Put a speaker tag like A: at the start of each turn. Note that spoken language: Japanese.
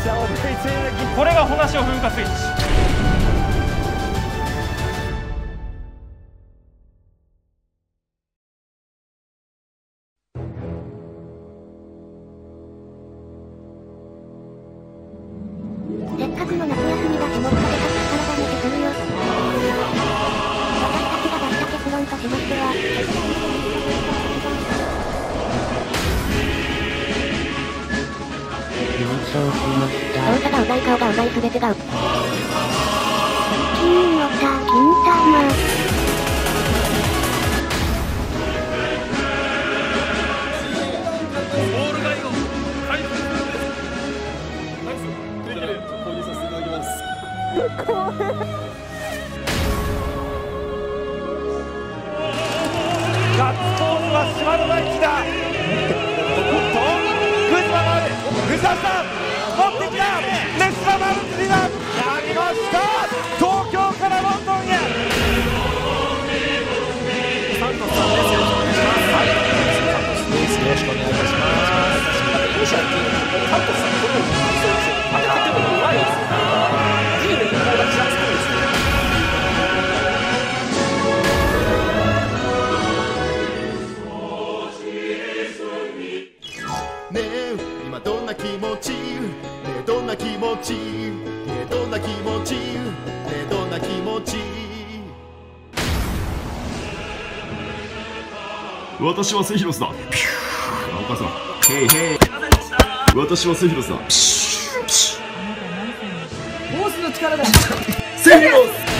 A: これが炎潮噴火スイッチ。
B: せっかくの夏休みだしもっとでかく体見せするよ。私たちが出した結論としましては、
C: 優勝しました。
B: 動作がうまい顔がうまい全てがう。金のさ、金玉。
A: ガッツポーズは島の大地だ。おっとグズマがある。グズマさん持ってきた。ネスラマルツリだ。やりました。東京からロンドンへ。サントスさんです。よろしくお願いします。はい、サントスです。よろしくお願いいたします。イニシャルっていうサントスさんこれを当ててもうまいですね。いいね、これがちらつくんですね。
D: ねえ今どんな気持ち、ねえどんな気持ち、ねえどんな気持ち、ねえどんな気持ち。私はセヒロスだ。ピュー。お母さんヘイヘイ。私はセヒロスだ。ピューピュー。ボスの力だ。セヒロス